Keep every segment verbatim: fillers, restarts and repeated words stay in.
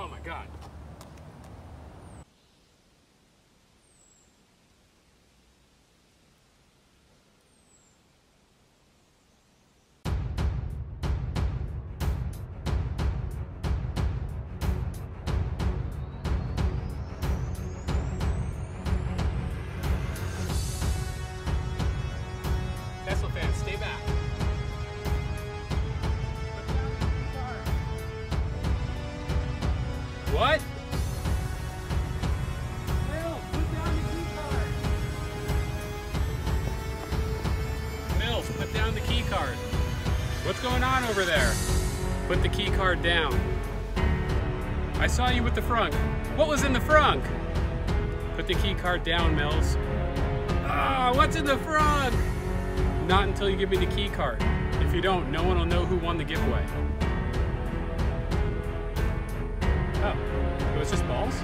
Oh my God. Tesla fans, stay back. What? Mills, put down the key card. Mills, put down the key card. What's going on over there? Put the key card down. I saw you with the frunk. What was in the frunk? Put the key card down, Mills. Ah, what's in the frunk? Not until you give me the key card. If you don't, no one will know who won the giveaway. Oh, it was just balls?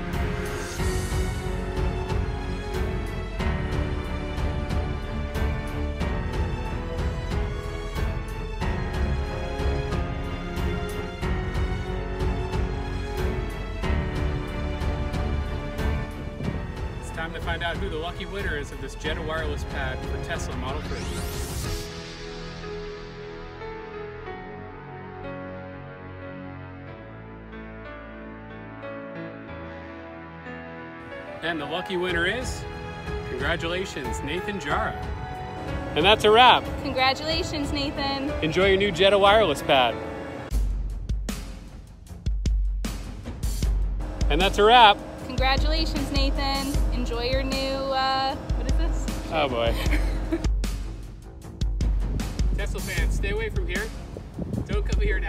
It's time to find out who the lucky winner is of this Jeda wireless pad for Tesla Model three. And the lucky winner is, congratulations, Nathan Jara. And that's a wrap. Congratulations, Nathan. Enjoy your new Jeda wireless pad. And that's a wrap. Congratulations, Nathan. Enjoy your new, uh, what is this? Oh boy. Tesla fans, stay away from here. Don't come here now.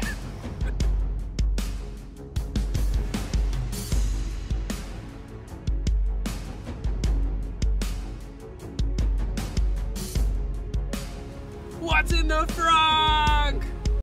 What's in the front?